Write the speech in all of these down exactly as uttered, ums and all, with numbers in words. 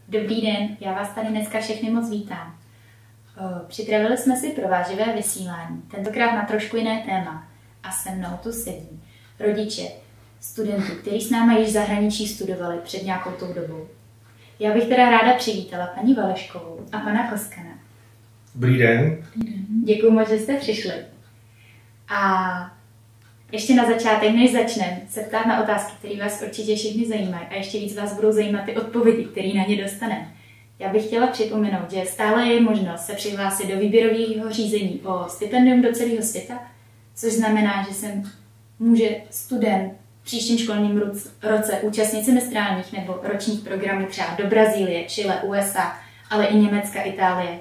Dobrý den, já vás tady dneska všechny moc vítám. Připravili jsme si pro vás živé vysílání, tentokrát na trošku jiné téma. A se mnou tu sedí rodiče studentů, kteří s námi již v zahraničí studovali před nějakou tou dobou. Já bych teda ráda přivítala paní Valeškovou a pana Koskana. Dobrý den. Děkuji moc, že jste přišli. A ještě na začátek, než začneme, se ptát na otázky, které vás určitě všechny zajímají a ještě víc vás budou zajímat ty odpovědi, které na ně dostaneme. Já bych chtěla připomenout, že stále je možnost se přihlásit do výběrového řízení o stipendium do celého světa, což znamená, že se může student v příštím školním roce účastnit semestrálních nebo ročních programů třeba do Brazílie, Chile, U S A, ale i Německa, Itálie.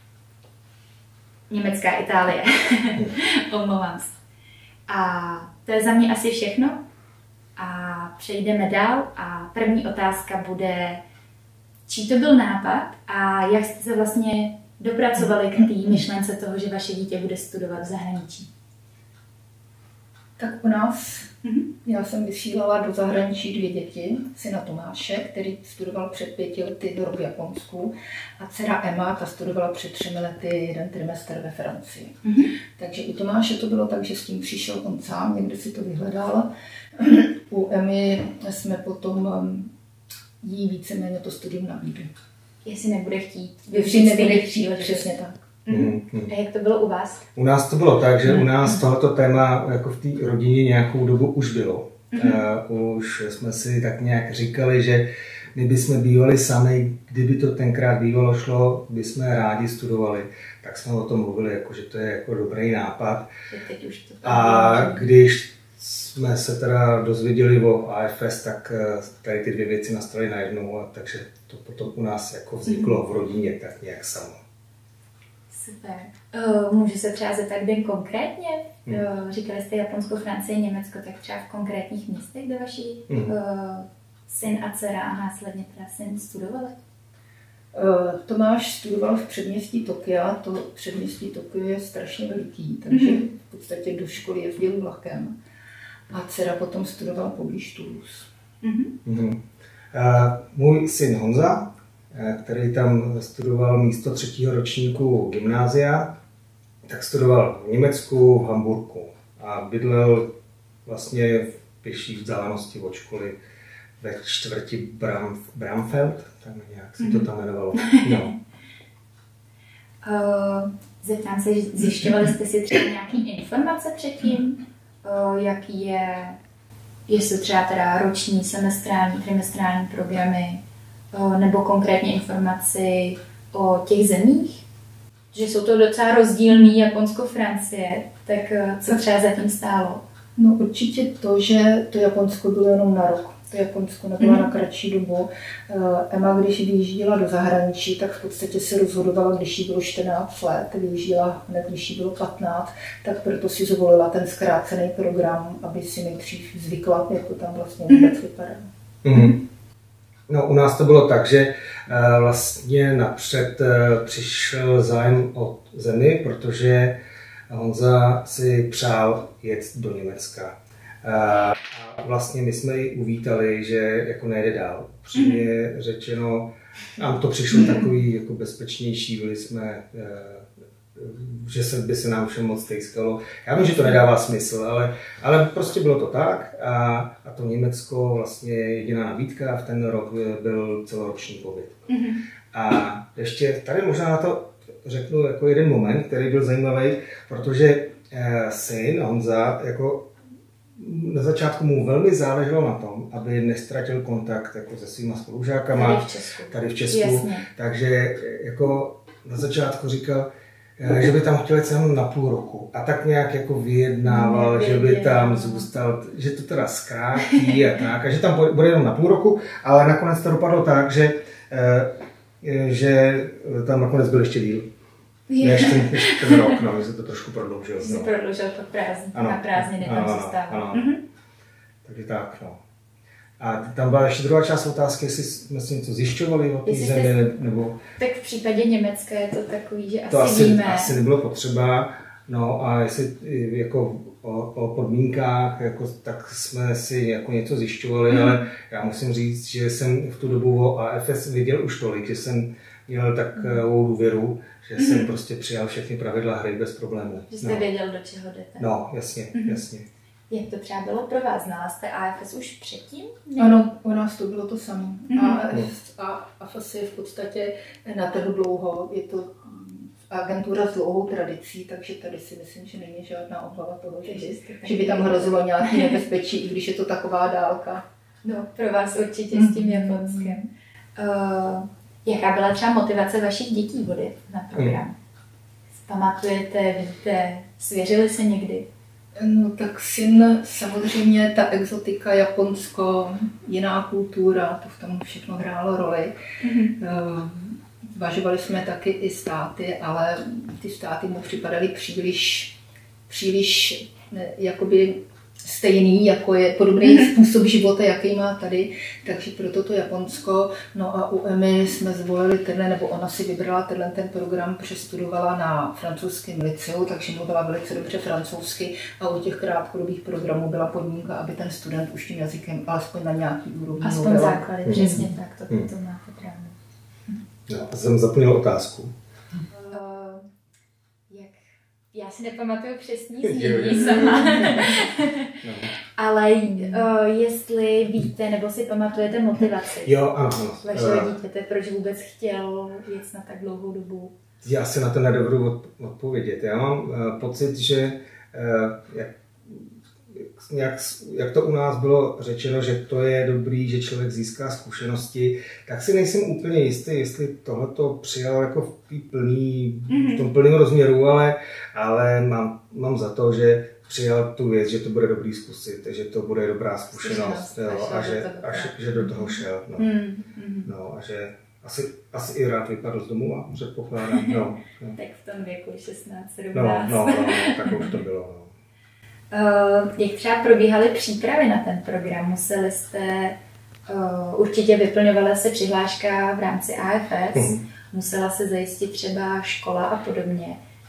Německá Itálie. Omlouvám se. A to je za mě asi všechno. A přejdeme dál a první otázka bude, čí to byl nápad a jak jste se vlastně dopracovali k té myšlence toho, že vaše dítě bude studovat v zahraničí? Tak u nás, mm-hmm. já jsem vysílala do zahraničí dvě děti, syna Tomáše, který studoval před pěti lety rok v Japonsku, a dcera Emma, ta studovala před třemi lety jeden trimestr ve Francii. Mm-hmm. Takže u Tomáše to bylo tak, že s tím přišel on sám, někde si to vyhledal. U Emmy jsme potom jí víceméně to studium nabídli. Jestli nebude chtít. Jestli nebude chtít, přesně tak. Mm. A jak to bylo u vás? U nás to bylo tak, že u nás tohoto téma jako v té rodině nějakou dobu už bylo. Mm. Uh, už jsme si tak nějak říkali, že my bychom bývali sami, kdyby to tenkrát bývalo šlo, bychom rádi studovali, tak jsme o tom mluvili, jako, že to je jako dobrý nápad. Teď už to A když jsme se teda dozvěděli o A F S, tak tady ty dvě věci nastaly najednou, a takže to potom u nás jako vzniklo v rodině tak nějak samo. Super. Uh, můžu se třeba zeptat, kde konkrétně? Hmm. Uh, říkali jste Japonsko, Francie, Německo, tak třeba v konkrétních místech, kde vaši hmm. uh, syn a dcera a následně teda syn studovali? Uh, Tomáš studoval v předměstí Tokia, to předměstí Tokio je strašně veliký, takže hmm. v podstatě do školy jezdil vlakem. A dcera potom studovala poblíž Toulouse. Hmm. Hmm. Uh, můj syn Honza, který tam studoval místo třetího ročníku gymnázia, tak studoval v Německu, v Hamburku a bydlel vlastně v pěší vzdálenosti od školy ve čtvrti Bram, Bramfeld, tak nějak se to tam jmenovalo. No. Uh, zeptám se, zjišťovali jste si třeba nějaké informace předtím, uh, jaký je, jestli třeba teda roční, semestrální, trimestrální programy, nebo konkrétně informaci o těch zemích, že jsou to docela rozdílný Japonsko, Francie, tak co třeba zatím stálo? No určitě to, že to Japonsko bylo jenom na rok. To Japonsko nebylo mm-hmm. na kratší dobu. Emma, když vyjížděla do zahraničí, tak v podstatě se rozhodovala, když jí bylo čtrnáct let, vyjížděla hned, když jí bylo patnáct, tak proto si zvolila ten zkrácený program, aby si nejdřív zvykla, jak to tam vlastně vůbec mm-hmm. vypadá. Mm-hmm. No, u nás to bylo tak, že uh, vlastně napřed uh, přišel zájem o zemi, protože Honza si přál jet do Německa. Uh, a vlastně my jsme ji uvítali, že jako nejde dál. Přímě mm-hmm. řečeno, nám to přišlo takový jako bezpečnější, byli jsme, uh, že se, by se nám všem moc tejskalo. Já vím, že to nedává smysl, ale, ale prostě bylo to tak a, a to Německo vlastně jediná nabídka a v ten rok byl celoroční pobyt. Mm-hmm. A ještě tady možná na to řeknu jako jeden moment, který byl zajímavý, protože eh, syn Honza jako na začátku mu velmi záleželo na tom, aby nestratil kontakt jako se svýma spolužákama tady v Česku. Tady v Česku. Takže jako na začátku říkal, že by tam chtěl jít jenom na půl roku. A tak nějak jako vyjednával, no, že by tam zůstal, že to teda zkrátí a tak. A že tam bude jenom na půl roku, ale nakonec to dopadlo tak, že, že tam nakonec byl ještě díl. Než ten, než ten rok, no, že se to trošku prodloužil. Jsi no. prodloužil to prázdn, na prázdniny, tam zůstával. Mm-hmm. Takže tak, no. A tam byla ještě druhá část otázky, jestli jsme si něco zjišťovali o té zemi, jste... nebo... Tak v případě Německa je to takový, že to asi asi víme. asi nebylo potřeba. No a jestli jako o, o podmínkách, jako, tak jsme si jako něco zjišťovali, mm. ale já musím říct, že jsem v tu dobu o A F S viděl už tolik, že jsem měl takovou důvěru, že mm. jsem prostě přijal všechny pravidla hry bez problémů. Že jste no. věděl, do čeho jdete. No, jasně, mm. jasně. Jak to třeba bylo pro vás? Znala jste A F S už předtím? Ano, u nás to bylo to samé. Mm. A A F S je v podstatě na trhu dlouho, je to agentura s dlouhou tradicí, takže tady si myslím, že není žádná obava toho, že, že by tam hrozilo nějaké nebezpečí, i když je to taková dálka. No, pro vás určitě s tím Japonskem. Uh, jaká byla třeba motivace vašich dětí vody na program? Mm. Pamatujete, víte, svěřili se někdy? No tak syn, samozřejmě ta exotika, Japonsko, jiná kultura, to v tom všechno hrálo roli. Mm-hmm. Uh, Zvažovali jsme taky i státy, ale ty státy mu připadaly příliš, příliš ne, jakoby stejný, jako je podobný způsob života, jaký má tady, takže proto to Japonsko. No a u Emy jsme zvolili tenhle, nebo ona si vybrala tenhle ten program, přestudovala na francouzském liceu, takže mluvila velice dobře francouzsky a u těch krátkodobých programů byla podmínka, aby ten student už tím jazykem alespoň na nějaký úrovni aspoň mluvil. Základy, hmm. přesně tak, to, to máte pravdu. No, a jsem zapomněl otázku. Uh, jak? Já si nepamatuju přesný znění sama. No. Ale uh, jestli víte nebo si pamatujete motivaci jo, ano, ano. vašeho dítěte, proč vůbec chtěl jít na tak dlouhou dobu? Já si na to nedovedu odpovědět. Já mám uh, pocit, že uh, jak Jak, jak to u nás bylo řečeno, že to je dobrý, že člověk získá zkušenosti, tak si nejsem úplně jistý, jestli tohleto přijal jako v, plný, v tom plném rozměru, ale, ale mám, mám za to, že přijal tu věc, že to bude dobrý zkusit, že to bude dobrá zkušenost, jo, a že, a že do toho šel. No. Mm, mm. No, a že asi, asi i rád vypadl z domu a předpokládám. No, no. Tak v tom věku šestnáct sedmnáct. No, no, no, no, tak už to bylo. No. Uh, jak třeba probíhaly přípravy na ten program? Museli jste, uh, určitě vyplňovala se přihláška v rámci A F S, mm. musela se zajistit třeba škola a podobně.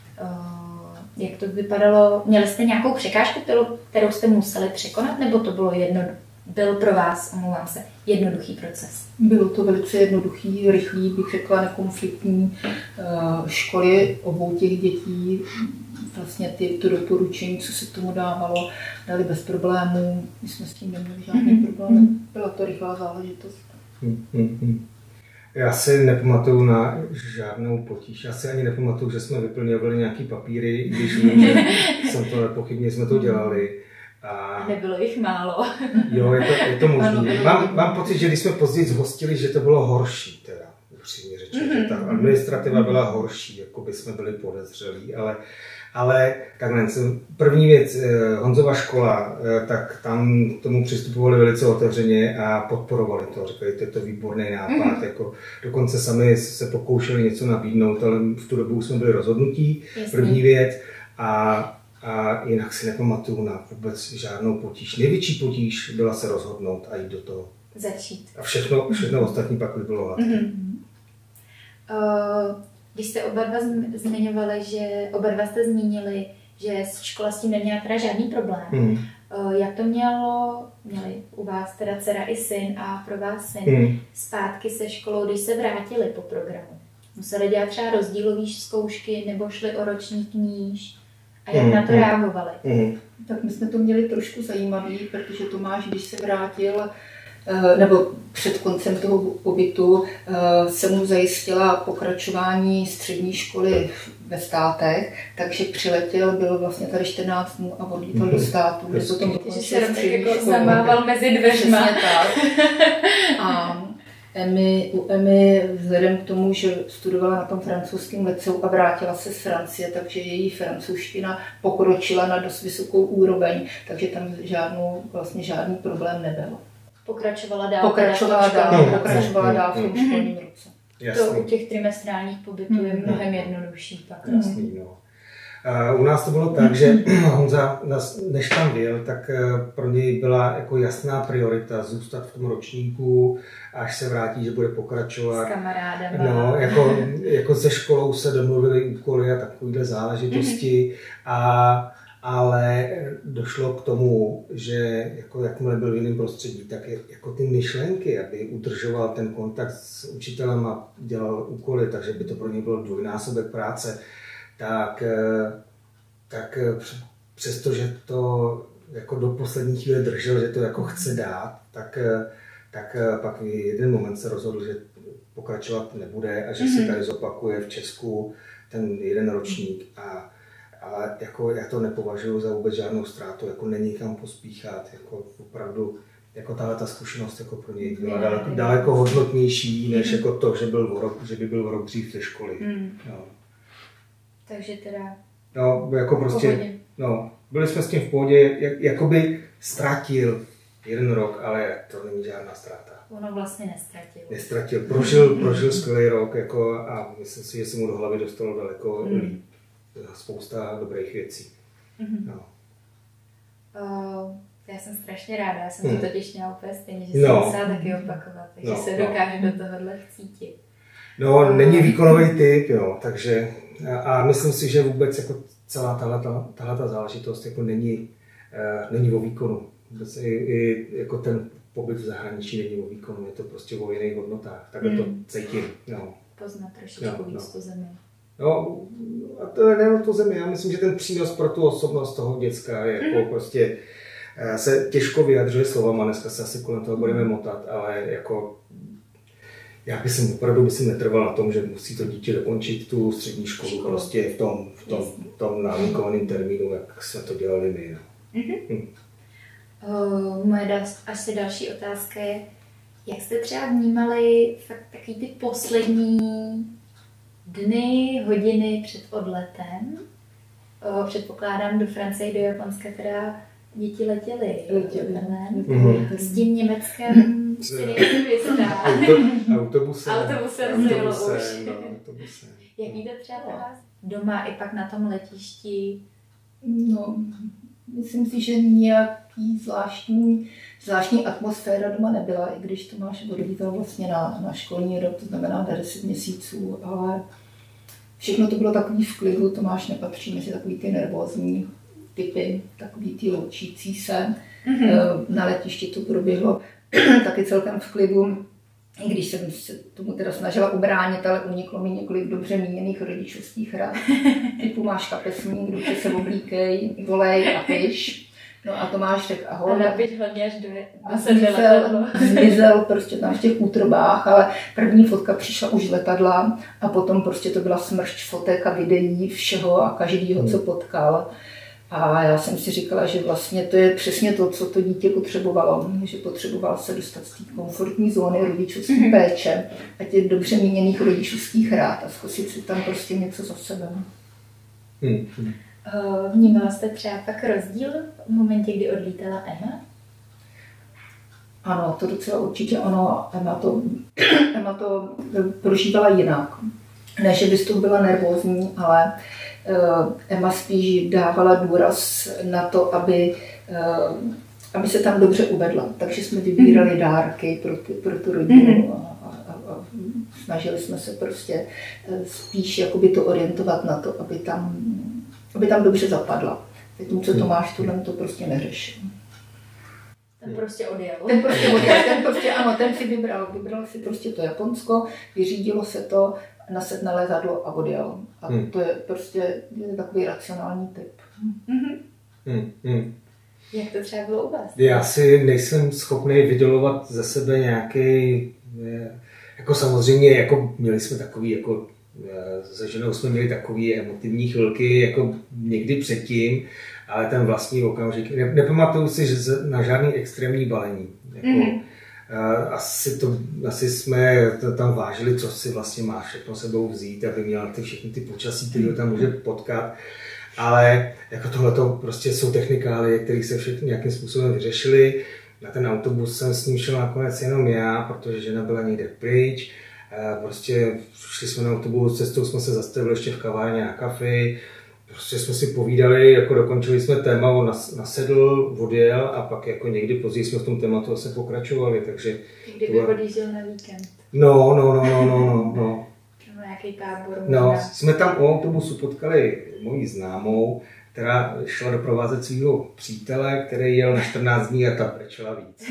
Uh, jak to vypadalo? Měli jste nějakou překážku, kterou, kterou jste museli překonat, nebo to bylo jedno, byl pro vás, omlouvám se, jednoduchý proces? Bylo to velice jednoduchý, rychlý, bych řekla, nekonfliktní. Uh, školy obou těch dětí vlastně ty, to doporučení, co se k tomu dávalo, dali bez problémů. My jsme s tím neměli žádný mm-hmm. problém. Byla to rychlá záležitost. Mm-hmm. Já si nepamatuju na žádnou potíž. Já si ani nepamatuju, že jsme vyplňovali nějaký papíry, když vím, že jsem to nepochybně jsme to dělali. A nebylo jich málo. Jo, je to, je to možné. Mám, mám pocit, že když jsme později zhostili, že to bylo horší, teda upřímně řečeno, mm-hmm. že ta administrativa byla horší, jako by jsme byli podezřelí, ale Ale takhle, první věc, Honzova škola, tak tam k tomu přistupovali velice otevřeně a podporovali to. Říkali, to je to výborný nápad. Mm. Jako, dokonce sami se pokoušeli něco nabídnout, ale v tu dobu jsme byli rozhodnutí, Jasně. první věc. A, a jinak si nepamatuju na vůbec žádnou potíž. Největší potíž byla se rozhodnout a jít do toho. Začít. A všechno, všechno mm. ostatní pak už bylo hladké. Mm. Uh... Když jste oba dva zmiňovali, že oba dva jste zmínili, že škola s tím neměla teda žádný problém. Mm. Jak to mělo, měli u vás teda dcera i syn a pro vás syn mm. zpátky se školou, když se vrátili po programu? Museli dělat třeba rozdílové zkoušky nebo šli o ročník níž? A jak mm. na to reagovali? Mm. Tak my jsme to měli trošku zajímavý, protože Tomáš, když se vrátil, nebo před koncem toho pobytu se mu zajistila pokračování střední školy ve státech, takže přiletěl, byl vlastně tady čtrnáct dnů a odlítal mm-hmm. do států, kde potom dokončil střední školu. Zamával mezi dveřma. Tak. A Emy, u Emy vzhledem k tomu, že studovala na tom francouzském liceu a vrátila se z Francie, takže její francouzština pokročila na dost vysokou úroveň, takže tam žádnou, vlastně žádný problém nebyl. Pokračovala dál. Pokračovala dál, no, pokračovala no, dál v tom školním roce. Jasný. To u těch trimestrálních pobytů je mnohem jednodušší. Pak. Jasný, no. U nás to bylo tak, že Honza, než tam byl, tak pro něj byla jako jasná priorita zůstat v tom ročníku, až se vrátí, že bude pokračovat. S kamarádem. No, jako, jako se školou se domluvili úkoly a takovéhle záležitosti, a, ale došlo k tomu, že jako jakmile byl v jiném prostředí, tak je, jako ty myšlenky, aby udržoval ten kontakt s učitelem a dělal úkoly, takže by to pro něj bylo dvojnásobek práce, tak, tak přestože to jako do poslední chvíle držel, že to jako chce dát, tak, tak pak v jeden moment se rozhodl, že pokračovat nebude a že mm-hmm. si tady zopakuje v Česku ten jeden ročník. A, ale jako já to nepovažuji za vůbec žádnou ztrátu, jako není kam pospíchat, jako opravdu jako tahle ta zkušenost jako pro něj byla daleko, daleko hodnotnější, než mm-hmm. jako to, že, byl o rok, že by byl o rok dřív ze školy. Mm. No. Takže teda... No, jako prostě, no, byli jsme s tím v pohodě, jak, jakoby ztratil jeden rok, ale to není žádná ztráta. Ono vlastně nestratil. Nestratil, prožil, prožil skvělý rok jako, a myslím si, že se mu do hlavy dostalo daleko mm. líp. Spousta dobrých věcí. Mm. No. Uh, já jsem strašně ráda, já jsem mm. to totiž měla úplně stejně, že no. jsem musela taky opakovat, takže no, se dokážu no. do tohohle vcítit. No, není výkonový typ, jo, takže a, a myslím si, že vůbec jako celá tahle záležitost jako není, uh, není o výkonu. Vůbec i, i jako ten pobyt v zahraničí není o výkonu, je to prostě o jiných hodnotách, takhle mm. to cítím. No. Poznat trošičku víc no. tu zemi. No, a to je nejen to zemi, já myslím, že ten přínos pro tu osobnost toho děcka je jako mm. prostě se těžko vyjadřuje slovama, dneska se asi kolem toho budeme motat, ale jako já bych jsem opravdu bych netrval na tom, že musí to dítě dokončit tu střední školu, školu. prostě v tom, v tom, v tom návykovém termínu, jak jsme to dělali my. No. Mm-hmm. Hm. Uh, moje dal, asi další otázka je, jak jste třeba vnímali fakt takový ty poslední dny, hodiny před odletem? Uh, předpokládám do Francie, do Japonska teda děti letěly. Letěly. Mm-hmm. S tím Německem Auto, autobusem. Autobusem se jelo už. No, autobusem. Jaký to třeba pro vás? Doma i pak na tom letišti? No, myslím si, že nějaký zvláštní, zvláštní atmosféra doma nebyla, i když to máš odlítal vlastně na, na školní rok, to znamená na deset měsíců, ale všechno to bylo takový v klidu, to máš nepatří mezi takový ty nervózní typy, takový ty loučící se. Mm-hmm. Na letišti to proběhlo taky celkem v klidu, i když jsem se tomu teda snažila ubránit, ale uniklo mi několik dobře míněných rodičovských rad. Typu máš kapesník, ruče se oblíkej, volej a piš. No a Tomáš řekl ahoj. A napiš hlavně až do, do zmizel, zmizel prostě tam v těch útrobách, ale první fotka přišla už z letadla a potom prostě to byla smršť fotek a videí všeho a každýho, co potkal. A já jsem si říkala, že vlastně to je přesně to, co to dítě potřebovalo, že potřeboval se dostat z té komfortní zóny rodičovské mm-hmm. péče a těch dobře míněných rodičovských rád a zkusit si tam prostě něco za sebe. Mm-hmm. Vnímala jste třeba pak rozdíl v momentě, kdy odlítala Emma? Ano, to docela určitě ano. Emma to, Emma to prožívala jinak. Ne, že by z toho byla nervózní, ale Emma spíš dávala důraz na to, aby, aby se tam dobře uvedla. Takže jsme vybírali dárky pro, ty, pro tu rodinu a, a, a snažili jsme se prostě spíš jakoby to orientovat na to, aby tam, aby tam dobře zapadla. Tím, co Tomáš tohle to prostě neřešil. Ten prostě odjel. Ten prostě odjel, ten prostě, ano, ten si vybral, vybral si prostě to Japonsko, vyřídilo se to, nasedl na letadlo a odjel. A hmm. to je prostě je takový racionální typ. Mm-hmm. Hmm. Hmm. Jak to třeba bylo u vás? Já si nejsem schopný vydolovat ze sebe nějaký, jako samozřejmě, jako měli jsme takový, jako se ženou jsme měli takový emotivní chvilky, jako někdy předtím, ale ten vlastní okamžik, ne, nepamatuju si že na žádný extrémní balení. Jako, mm-hmm. Asi, to, asi jsme tam vážili, co si vlastně má všechno sebou vzít, aby měla ty všechny ty počasí, které tam může potkat. Ale jako tohleto prostě jsou technikálie, které se všechny nějakým způsobem vyřešily. Na ten autobus jsem s ním šel nakonec jenom já, protože žena byla někde pryč. Prostě šli jsme na autobus, cestou jsme se zastavili ještě v kavárně na kafe. prostě jsme si povídali, jako dokončili jsme téma, on nasedl, odjel a pak jako někdy později jsme v tom tématu asi pokračovali, takže... Kdyby byla... odjížděl na víkend. No, no, no, no, no, no, no. Třeba nějaký tábor. No, možná. jsme tam o autobusu potkali moji známou, která šla doprovázet svého přítele, který jel na čtrnáct dní a ta brečela víc.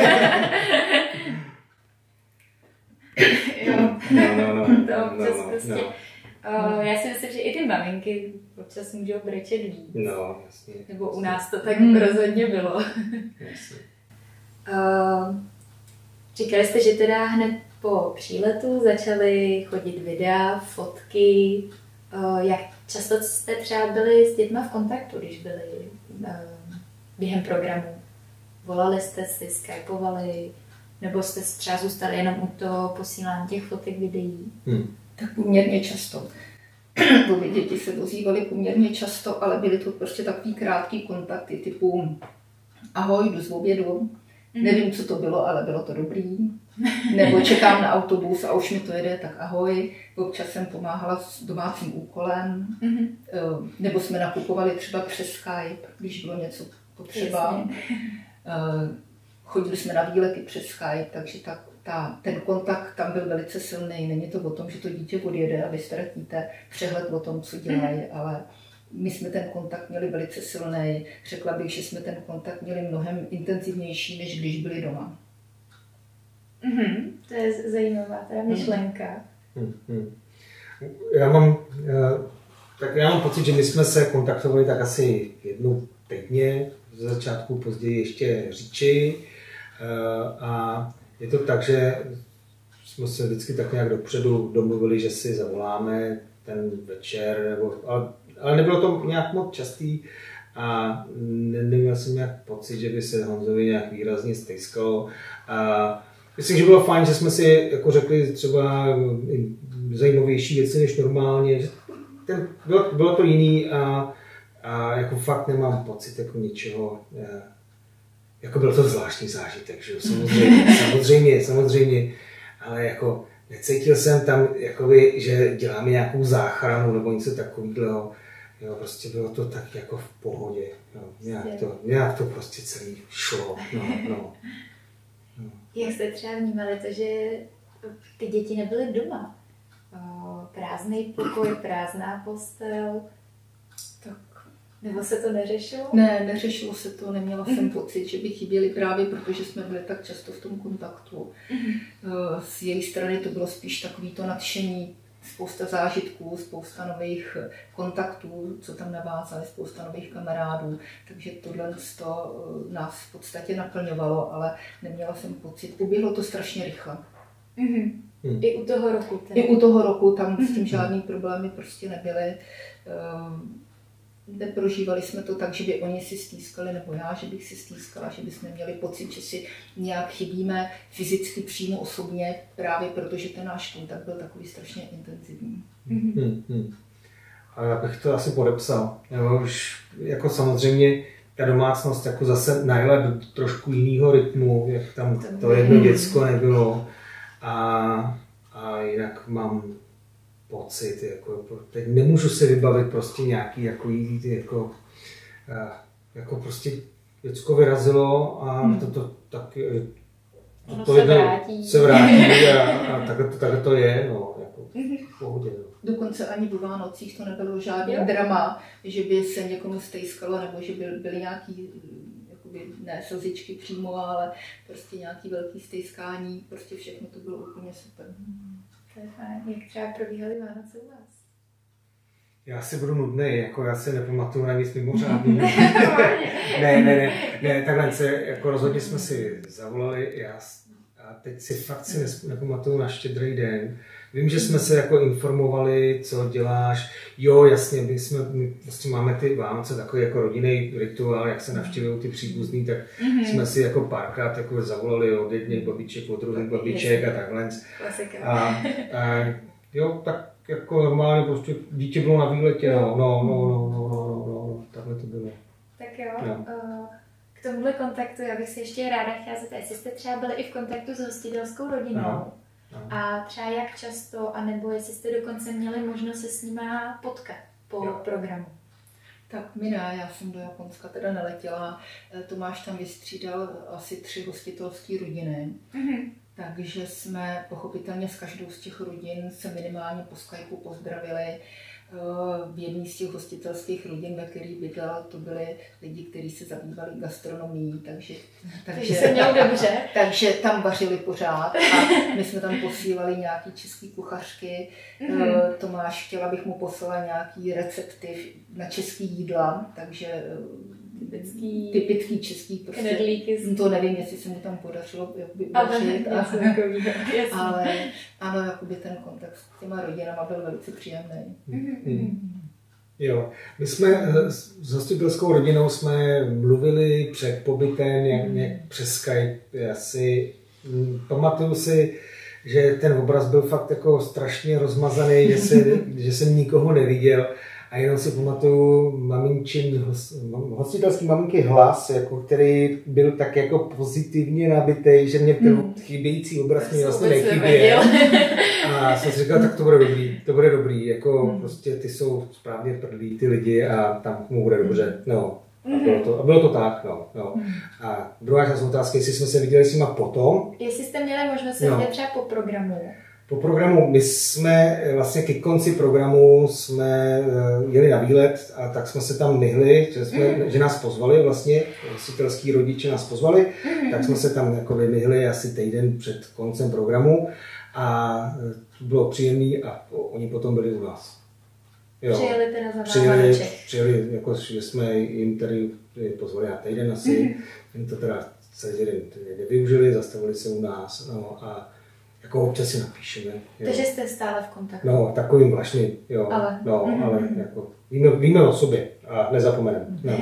Jo, no, no, no, to občas no, no, prostě. no. Uh, já si myslím, že i ty maminky občas můžou brečet víc. No, jasně. Nebo u nás to tak hmm. rozhodně bylo. Jasně. Uh, říkali jste, že teda hned po příletu začaly chodit videa, fotky. Uh, jak často jste třeba byli s dětma v kontaktu, když byli uh, během programu? Volali jste si, skypovali, nebo jste třeba zůstali jenom u toho posílání těch fotek, videí? Hmm. Tak poměrně často. Obě děti se dozývaly poměrně často, ale byly to prostě takový krátký kontakty typu ahoj, jdu z obědu. Mm-hmm. Nevím, co to bylo, ale bylo to dobrý. Nebo čekám na autobus a už mi to jede, tak ahoj. Občas jsem pomáhala s domácím úkolem. Mm-hmm. Nebo jsme nakupovali třeba přes Skype, když bylo něco potřeba. Chodili jsme na výlety přes Skype, takže ta, ta, ten kontakt tam byl velice silný. Není to o tom, že to dítě odjede a vy ztratíte přehled o tom, co dělají, mm-hmm. ale my jsme ten kontakt měli velice silný. Řekla bych, že jsme ten kontakt měli mnohem intenzivnější, než když byli doma. Mm-hmm. To je zajímavá teda myšlenka. Mm-hmm. Já mám, tak já mám pocit, že my jsme se kontaktovali tak asi jednou týdně, ze začátku později ještě říči. A je to tak, že jsme se vždycky tak nějak dopředu domluvili, že si zavoláme ten večer, nebo, ale, ale nebylo to nějak moc častý a ne, neměl jsem nějak pocit, že by se Honzovi nějak výrazně stejskalo. A myslím, že bylo fajn, že jsme si jako řekli třeba zajímavější věci než normálně. Že ten, bylo, bylo to jiný a, a jako fakt nemám pocit jako ničeho. Jako byl to zvláštní zážitek, že jo, samozřejmě, samozřejmě, samozřejmě, ale jako necítil jsem tam, jakoby, že děláme nějakou záchranu nebo něco takového, jo, prostě bylo to tak jako v pohodě, jo, nějak, to, nějak to prostě celý šlo, no, no, no. Jak jste třeba vnímali to, že ty děti nebyly doma? Prázdný pokoj, prázdná postel, tak nebo se to neřešilo? Ne, neřešilo se to, neměla jsem pocit, že by chyběli právě, protože jsme byli tak často v tom kontaktu. Mm-hmm. Z její strany to bylo spíš takový to nadšení, spousta zážitků, spousta nových kontaktů, co tam navázali, spousta nových kamarádů, takže tohle to nás v podstatě naplňovalo, ale neměla jsem pocit, uběhlo to strašně rychle. Mm-hmm. Mm. I u toho roku? Teda. I u toho roku, tam s tím žádný problémy prostě nebyly. Neprožívali jsme to tak, že by oni si stýskali, nebo já, že bych si stýskala, že bychom měli pocit, že si nějak chybíme fyzicky přímo osobně, právě protože ten náš kontakt byl takový strašně intenzivní. Mm-hmm. Hmm, hmm. A já bych to asi podepsal. Jo, už jako samozřejmě ta domácnost jako zase najela do trošku jiného rytmu, jak tam to jedno děcko nebylo. A, a jinak mám pocit, jako, teď nemůžu si vybavit prostě nějaký jako, jako, jako prostě děcko vyrazilo a hmm. to, to tak to, to se jedno vrátí, se vrátí a, a takhle, to, takhle to je, no, jako v pohodě. No. Dokonce ani po Vánocích to nebylo žádný jo. drama, že by se někomu stejskalo nebo že by byly nějaký jakoby, ne slzičky přímo, ale prostě nějaký velký stejskání, prostě všechno to bylo úplně super. To je fajn. Jak třeba probíhaly Vánoce u vás? Já si budu nudnej, jako já si nepamatuju na nic mimořádného. ne, ne, ne, ne, takhle se, jako rozhodně jsme si zavolali, já a teď si fakt si nepamatuju na Štědrý den. Vím, že jsme se jako informovali, co děláš. Jo, jasně, my, jsme, my vlastně máme ty Vánoce takový jako rodinný rituál, jak se navštěvují ty příbuzní, tak mm-hmm. jsme si jako párkrát jako zavolali od jedných babiček, od druhých babiček a takhle. A, a jo, tak jako normálně prostě dítě bylo na výletě, no, no, no, no, no, no, no, takhle to bylo. Tak jo, no. K tomuhle kontaktu já bych si ještě ráda chtěla zeptat, jestli jste třeba byli i v kontaktu s hostitelskou rodinou. No. No. A třeba jak často, anebo jestli jste dokonce měli možnost se s nima potkat po jo. programu. Tak my ne, já jsem do Japonska teda neletěla. Tomáš tam vystřídal asi tři hostitelské rodiny. Mm-hmm. Takže jsme pochopitelně s každou z těch rodin se minimálně po Skypeu pozdravili. V jedné z těch hostitelských rodin, ve kterých bydlela, to byli lidi, kteří se zabývali gastronomií, takže, takže, se měl dobře. takže tam vařili pořád a my jsme tam posílali nějaké české kuchařky. Mm-hmm. Tomáš chtěl, abych mu poslala nějaké recepty na české jídla, takže typický, typický český prostě. To nevím, jestli se mu tam podařilo vařit, ale ano, jakoby ten kontakt s těma rodinama byl velice příjemný. Mm-hmm. Jo, my jsme s hostitelskou rodinou jsme mluvili před pobytem jak, jak přes Skype. Já si pamatuju si, že ten obraz byl fakt jako strašně rozmazaný, že, se, že jsem nikoho neviděl. A jenom si pamatuju maminčin, hostitelský maminky hlas, jako, který byl tak jako pozitivně nabitej, že mě ten hmm. chybějící obraz mě vlastně nechyběl. A jsem si říkal, tak to bude dobrý, to bude dobrý, jako hmm. prostě ty jsou správně prdlí ty lidi a tam mu bude dobře, no. A bylo to, a bylo to tak, no, no. Hmm. A druhá část otázky, jestli jsme se viděli s nima potom. Jestli jste měli možnost se vidět no. třeba po programu. Po programu, my jsme vlastně ke konci programu jsme jeli na výlet a tak jsme se tam myhli, že, jsme, mm. že nás pozvali vlastně, hostitelský rodiče nás pozvali, mm. tak jsme se tam jako myhli asi týden před koncem programu a to bylo příjemný a oni potom byli u nás. Jo. Přijeli teda za přijeli, přijeli, jako, že jsme jim tady pozvali na týden asi, mm. jim to teda celý den nevyužili, zastavili se u nás no, a jako občas si napíšeme. Takže jste stále v kontaktu? No, takovým vlastně, jo. Ale, no, mm-hmm. ale jako víme, víme o sobě a nezapomeneme. No.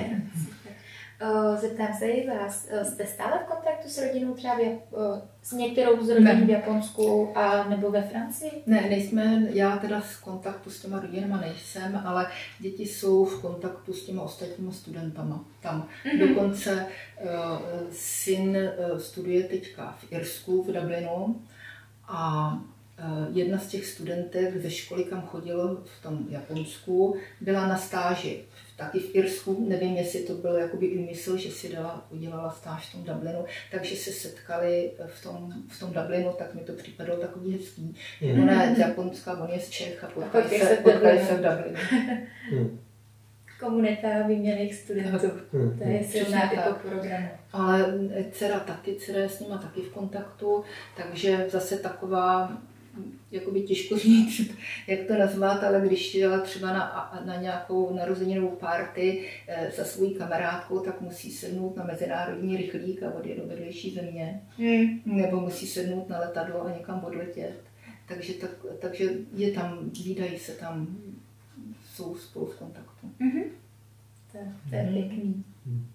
Zeptám se i vás, jste stále v kontaktu s rodinou třeba v, s některou z rodin v Japonsku a nebo ve Francii? Ne, nejsme, já teda v kontaktu s těma rodinama nejsem, ale děti jsou v kontaktu s těma ostatníma studentama tam. Mm-hmm. Dokonce uh, syn uh, studuje teďka v Irsku, v Dublinu. A jedna z těch studentek ze školy, kam chodil v tom Japonsku, byla na stáži. Taky v Irsku, nevím, jestli to byl jakoby úmysl, že si dala, udělala stáž v tom Dublinu, takže se setkali v tom, v tom Dublinu, tak mi to připadalo takový hezký. Mm. Ona je z Japonska, on je z Čech a potkali se, se, potkali se v Dublinu. Mm. Komunita výměnných studentů, mm. to je silná typo programu. Ale dcera taky, dcera je s nima taky v kontaktu, takže zase taková, jakoby těžko říct, jak to nazvat, ale když jela třeba na, na nějakou narozeninovou party se svou kamarádkou, tak musí sednout na mezinárodní rychlík a odjet do vedlejší země. Mm. Nebo musí sednout na letadlo a někam odletět. Takže, tak, takže je tam, vídají se tam, jsou spolu v kontaktu. Mm-hmm. To, to je pěkný. Mm.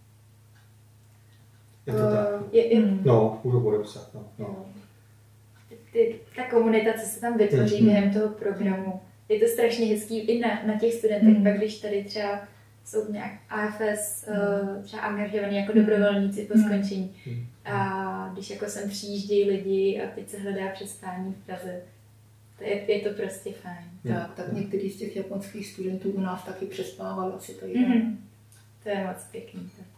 Je to tak. Je, je... No, můžu podepsat. No, no. Ty, ta komunita, co se tam vytvoří mm. během toho programu, je to strašně hezký i na, na těch studentech, mm. pak když tady třeba jsou nějak A F S mm. třeba angažovaní jako dobrovolníci po skončení mm. a když jako sem přijíždějí lidi a teď se hledá přespání v Praze, to je, je to prostě fajn. Mm. Tak, tak některý z těch japonských studentů u nás taky přespával asi to jde. Mm. To je moc pěkný. Tak.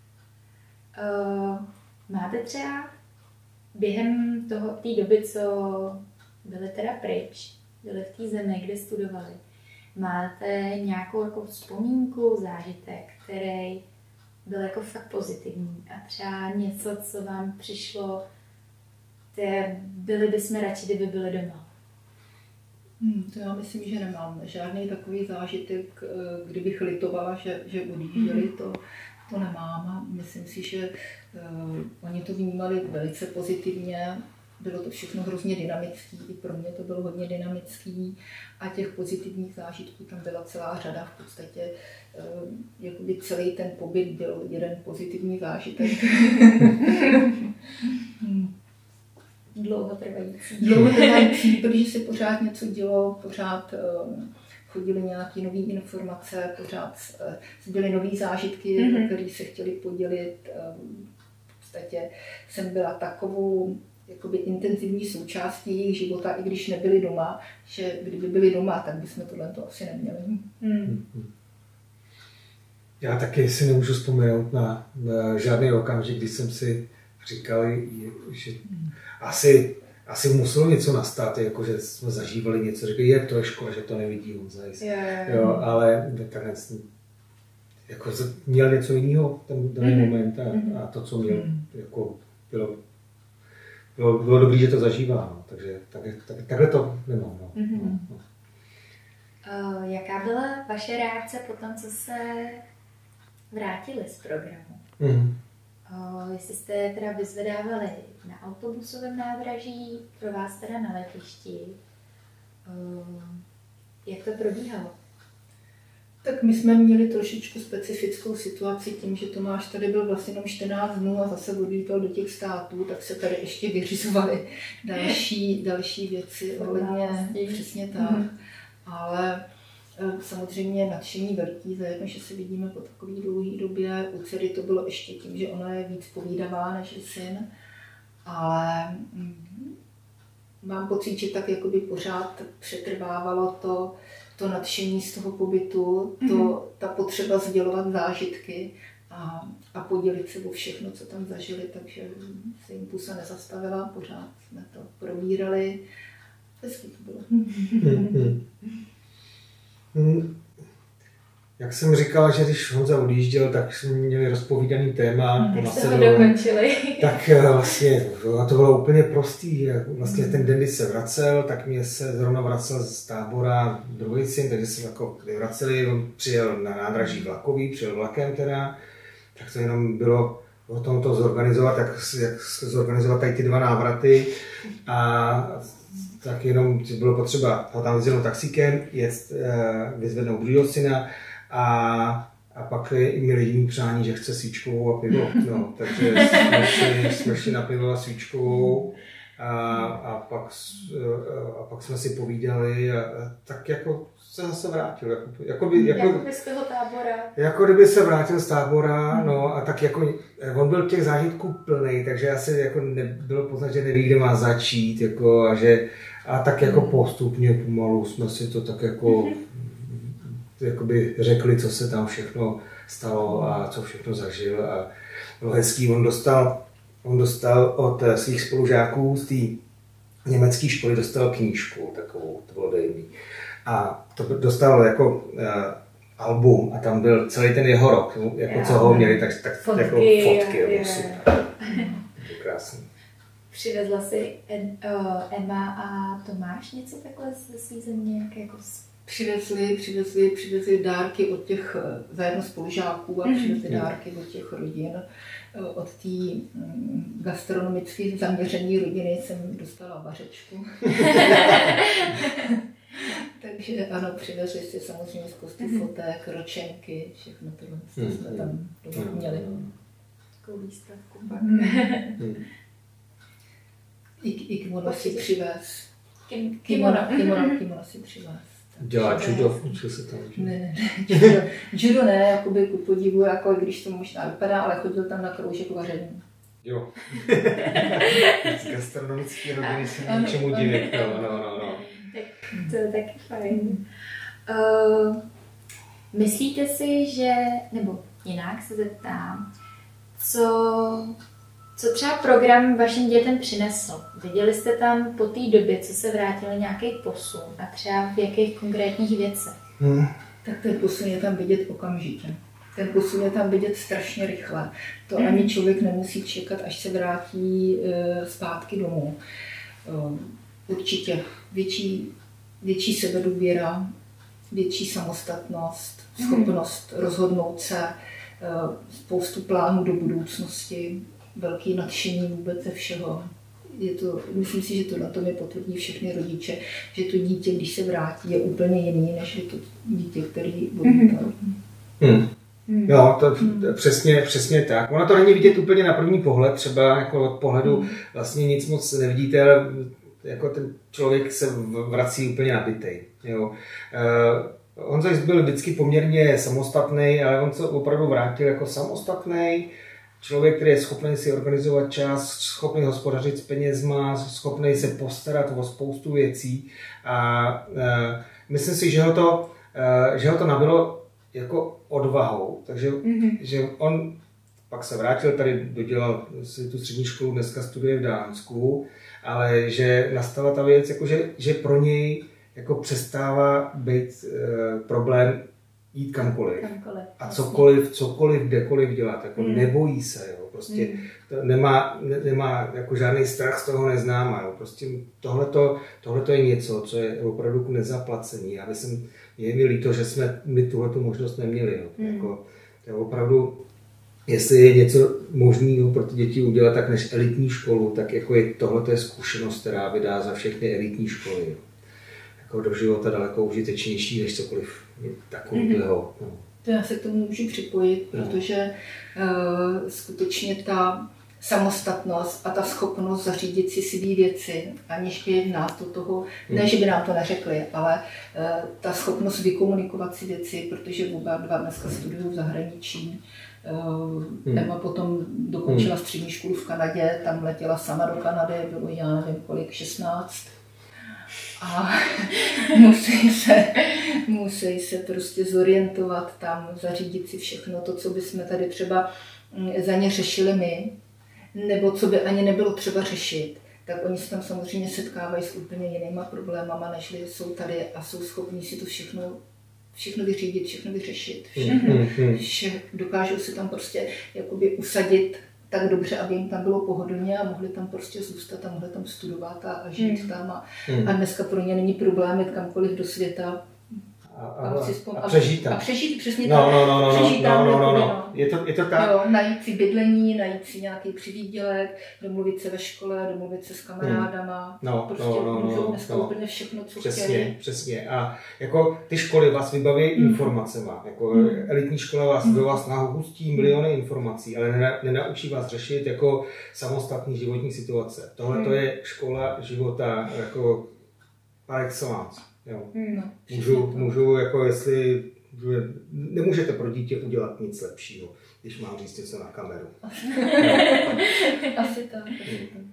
Uh, máte třeba během toho, té doby, co byli teda pryč, byli v té zemi, kde studovali, máte nějakou jako vzpomínku, zážitek, který byl jako fakt pozitivní a třeba něco, co vám přišlo, že byli bychom radši, kdyby byli doma? Hmm, to já myslím, že nemám žádný takový zážitek, kdybych litovala, že, že odjížděli, to, to nemám. A myslím si, že uh, oni to vnímali velice pozitivně. Bylo to všechno hrozně dynamický, i pro mě to bylo hodně dynamický a těch pozitivních zážitků tam byla celá řada. V podstatě uh, jakoby celý ten pobyt byl jeden pozitivní zážitek. hmm. Dlouhotrvající. Dlouhotrvající, protože se pořád něco dělo, pořád um, chodily nějaké nové informace, pořád uh, byly nové zážitky, mm-hmm. o které se chtěli podělit. Um, v podstatě jsem byla takovou jakoby intenzivní součástí jejich života, i když nebyli doma, že kdyby byli doma, tak bychom tohle to asi neměli. Mm. Já taky si nemůžu vzpomenout na, na žádný okamžik, kdy jsem si říkal, že asi, asi muselo něco nastat, jako že jsme zažívali něco, řekli, je to je škoda, že to nevidí Honza. Jo, ale takhle jako měl něco jiného ten daný mm. moment a, a to, co měl, jako bylo, bylo, bylo dobré, že to zažívá, no. Takže tak, tak, takhle to nemám. No. Mm-hmm. no. Uh, jaká byla vaše reakce po tom, co se vrátili z programu? Mm. Uh, jestli jste teda vyzvedávali na autobusovém nádraží, pro vás teda na letišti, uh, jak to probíhalo? Tak my jsme měli trošičku specifickou situaci tím, že Tomáš tady byl vlastně jenom čtrnáct dnů a zase odjížděl do těch států, tak se tady ještě vyřizovaly další, další věci ohledně, přesně tak. Mm-hmm. Ale samozřejmě nadšení velký za jedno, že se vidíme po takové dlouhé době. U dcery to bylo ještě tím, že ona je víc povídavá než syn, ale mám pocit, že tak jakoby pořád přetrvávalo to, to nadšení z toho pobytu, to, mm-hmm. ta potřeba sdělovat zážitky a, a podělit se o všechno, co tam zažili, takže se jim pusa nezastavila, pořád jsme to probírali. Hezky to bylo. Mm-hmm. Hmm. Jak jsem říkal, že když Honza odjížděl, tak jsme měli rozpovídaný téma. Jak jste ho dokončili. Tak vlastně to bylo úplně prostý. Vlastně ten den, kdy se vracel, tak mě se zrovna vracel z tábora druhý syn, takže jsme jako vraceli, on přijel na nádraží vlakový, přijel vlakem teda, tak to jenom bylo o tom to zorganizovat, jak, jak zorganizovat tady ty dva návraty a tak jenom bylo potřeba ho tam vyzvednout taxíkem, jet, vyzvednout druhého syna a, a pak měli jiný přání, že chce svíčkovou a pivo. No, takže jsme šli, jsme šli na pivo a svíčkovou a, a, pak, a pak jsme si povídali a, a tak jako se zase vrátil. Jako, jako, by, jako, jako by z toho tábora. Jako kdyby se vrátil z tábora, hmm. no a tak jako, on byl těch zážitků plný, takže asi jako nebylo poznat, že neví, kde má začít, jako a že a tak jako postupně pomalu jsme si to tak jako jakoby řekli, co se tam všechno stalo a co všechno zažil a bylo hezký. On dostal, on dostal od svých spolužáků z té německé školy dostal knížku takovou, to bylo dejný. A to dostal jako uh, album a tam byl celý ten jeho rok, jako co ho měli, tak, tak fotky, jako fotky, je, je. Super. To krásný. Přivezla si Emma a Tomáš něco takhle ze svý země? Jako... Přivezli, přivezli, přivezli dárky od těch zajedno spolužáků a přivezli mm. dárky od těch rodin. Od té gastronomicky zaměřené rodiny jsem dostala vařečku. Takže ano, přivezli si samozřejmě zkusky mm. fotek, ročenky, všechno tohle mm. jsme tam doma měli. Takovou výstavku. Mm. I, i kimono si přivez. Kim, kimono, kimono, kimono si přivez. Dělá judo, učil se tam. Ne, ne, ne, judo, judo ne, jakoby ku podivu, jako když to možná vypadá, ale chodil tam na kroužek vaření. Jo. Z gastronomické rodiny se něčemu divit. No, no, no, no. Tak to je taky fajn. Uh, myslíte si, že, nebo jinak se zeptám, co... Co třeba program vašim dětem přinesl? Viděli jste tam po té době, co se vrátili, nějaký posun a třeba v jakých konkrétních věcech? Hmm. Tak ten posun je tam vidět okamžitě. Ten posun je tam vidět strašně rychle. To hmm. ani člověk nemusí čekat, až se vrátí e, zpátky domů. E, určitě větší, větší sebedůvěra, větší samostatnost, schopnost hmm. rozhodnout se, e, spoustu plánů do budoucnosti, velký nadšení vůbec ze všeho. Je to, myslím si, že to na tom je potvrdí všechny rodiče, že to dítě, když se vrátí, je úplně jiný, než je to dítě, který odmítal. Hmm. Hmm. Jo, to hmm. přesně, přesně tak. Ono to není vidět úplně na první pohled, třeba jako od pohledu hmm. vlastně nic moc nevidíte, ale jako ten člověk se vrací úplně nabitej. Jo. Uh, Honza byl vždycky poměrně samostatný, ale on se opravdu vrátil jako samostatný. Člověk, který je schopný si organizovat čas, schopný hospodařit s penězma, schopný se postarat o spoustu věcí. A e, myslím si, že ho to, e, že ho to nabilo jako odvahou, takže mm-hmm. že on pak se vrátil tady, dodělal si tu střední školu, dneska studuje v Dánsku, ale že nastala ta věc, jako že, že pro něj jako přestává být e, problém jít kamkoliv. kamkoliv a cokoliv, cokoliv, kdekoliv dělat, jako mm. nebojí se, jo, prostě mm. to nemá, ne, nemá jako žádný strach z toho neznáma, jo, prostě tohleto, tohleto je něco, co je opravdu k nezaplacení. Já myslím, je mi líto, že jsme my tuhletu možnost neměli, jo, mm. jako, to je opravdu, jestli je něco možného pro ty děti udělat, tak než elitní školu, tak jako je, tohle je zkušenost, která vydá za všechny elitní školy. Jo. Jako do života daleko užitečnější než cokoliv takového. Mm-hmm. No. Já se k tomu můžu připojit, no. protože uh, skutečně ta samostatnost a ta schopnost zařídit si svý věci, aniž by nás do toho, mm. ne, že by nám to neřekli, ale uh, ta schopnost vykomunikovat si věci, protože oba dva dneska studují v zahraničí. Hmm. Emma potom dokončila hmm. střední školu v Kanadě, tam letěla sama do Kanady, bylo já nevím kolik, šestnáct. A musí se, musí se prostě zorientovat tam, zařídit si všechno to, co bychom tady třeba za ně řešili my, nebo co by ani nebylo třeba řešit. Tak oni se tam samozřejmě setkávají s úplně jinýma problémama, než jsou tady a jsou schopni si to všechno všechno vyřídit, všechno vyřešit, všechno, mm, vše, dokážou se tam prostě jakoby usadit tak dobře, aby jim tam bylo pohodlně a mohli tam prostě zůstat a mohli tam studovat a, a žít mm. tam a, mm. a dneska pro ně není problém jít kamkoliv do světa. A, a, a, a přežít tam. A přežít, přesně no, tak. No, no, no, přežít tam, no, no, no, no, no. Je to, je to tak. Jo, najít si bydlení, najít si nějaký přivýdělek, domluvit se ve škole, domluvit se s kamarádama. No, prostě no, no, můžou no, dneska no. úplně všechno, co přesně, chtěli. Přesně, a jako ty školy vás vybaví mm. informacema. Jako mm. elitní škola vás mm. do vás nahustí miliony informací, ale nena, nenaučí vás řešit jako samostatný životní situace. Tohle mm. to je škola života jako par excellence. Jo. No, můžu, můžu, jako jestli, můžu, nemůžete pro dítě udělat nic lepšího, když mám říct něco na kameru. Asi tak. Uh,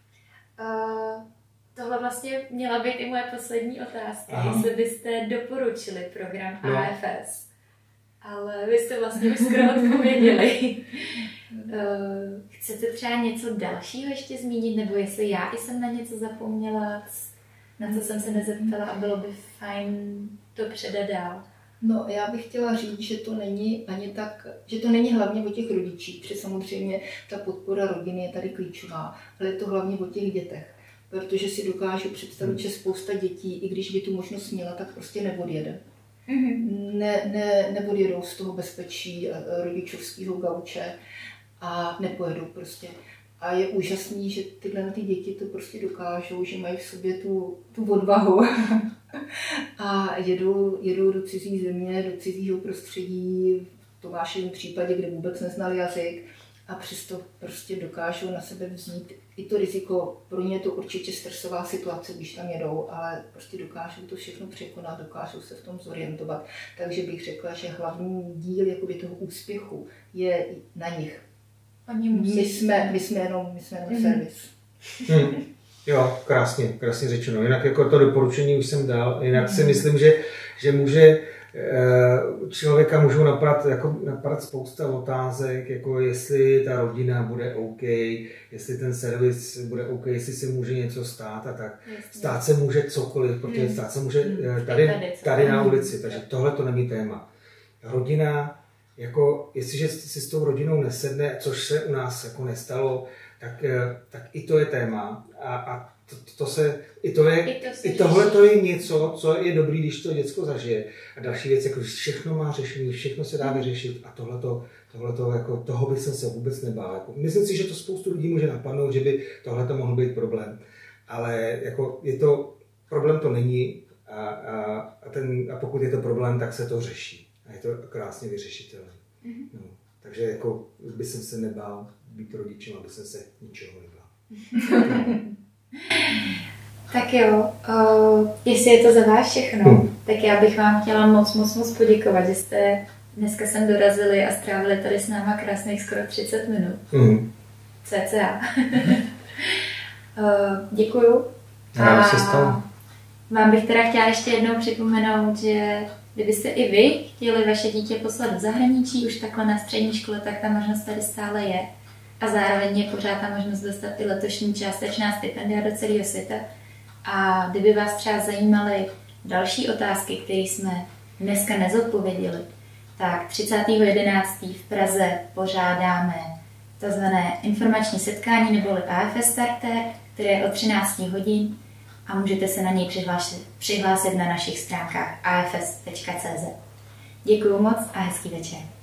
tohle vlastně měla být i moje poslední otázka, Aha. jestli byste doporučili program no. A F S. Ale vy jste vlastně už skoro odpověděli. Uh, chcete třeba něco dalšího ještě zmínit, nebo jestli já jsem na něco zapomněla, na co jsem se nezeptala a bylo by fajn to předat dál. No, já bych chtěla říct, že to není ani tak, že to není hlavně o těch rodičích, protože samozřejmě ta podpora rodiny je tady klíčová, ale je to hlavně o těch dětech. Protože si dokážu představit, že spousta dětí, i když by tu možnost měla, tak prostě neodjede. Mm-hmm. Ne, ne, neodjedou z toho bezpečí rodičovského gauče a nepojedou prostě. A je úžasný, že tyhle ty děti to prostě dokážou, že mají v sobě tu, tu odvahu a jedou, jedou do cizí země, do cizího prostředí, v Tomášovém případě, kde vůbec neznali jazyk a přesto prostě dokážou na sebe vzít i to riziko. Pro ně je to určitě stresová situace, když tam jedou, ale prostě dokážou to všechno překonat, dokážou se v tom zorientovat. Takže bych řekla, že hlavní díl jakoby toho úspěchu je na nich. My jsme, my jsme jenom, my jsme jenom mm-hmm. servis. Hmm. Jo, krásně, krásně řečeno. Jinak jako to doporučení už jsem dal. Jinak mm-hmm. si myslím, že, že může člověka můžou napadat, jako, napadat spousta otázek, jako jestli ta rodina bude OK, jestli ten servis bude OK, jestli se může něco stát a tak. Jasně. Stát se může cokoliv, protože mm. stát se může mm. tady, tady na ulici, takže tohle to není téma. Rodina, jako jestliže si s tou rodinou nesedne, což se u nás jako nestalo, tak, tak i to je téma a, a to, to se, i, to je, I, to i tohle to je něco, co je dobrý, když to děcko zažije. A další věc, jako všechno má řešení, všechno se dá vyřešit a tohleto, tohleto jako, toho bych se vůbec nebál. Jako, myslím si, že to spoustu lidí může napadnout, že by tohleto mohl být problém. Ale jako je to, problém to není a, a, a, ten, a pokud je to problém, tak se to řeší. A je to krásně vyřešitelné. Mm-hmm. No, takže jako by jsem se nebál být rodičem, aby jsem se ničeho nebál. Tak jo, uh, jestli je to za vás všechno, hmm. tak já bych vám chtěla moc, moc, moc poděkovat, že jste dneska sem dorazili a strávili tady s náma krásných skoro třicet minut. Hmm. cca. uh, děkuju. Já se stalo. Vám bych teda chtěla ještě jednou připomenout, že Kdybyste i vy chtěli vaše dítě poslat do zahraničí, už takhle na střední škole, tak ta možnost tady stále je. A zároveň je pořád ta možnost dostat i letošní částečná stipendia do celého světa. A kdyby vás třeba zajímaly další otázky, které jsme dneska nezodpověděli, tak třicátého jedenáctého v Praze pořádáme tzv. Informační setkání neboli A F S Starter, které je od třinácti hodin a můžete se na něj přihlásit, přihlásit na našich stránkách a f s tečka c z. Děkuju moc a hezký večer.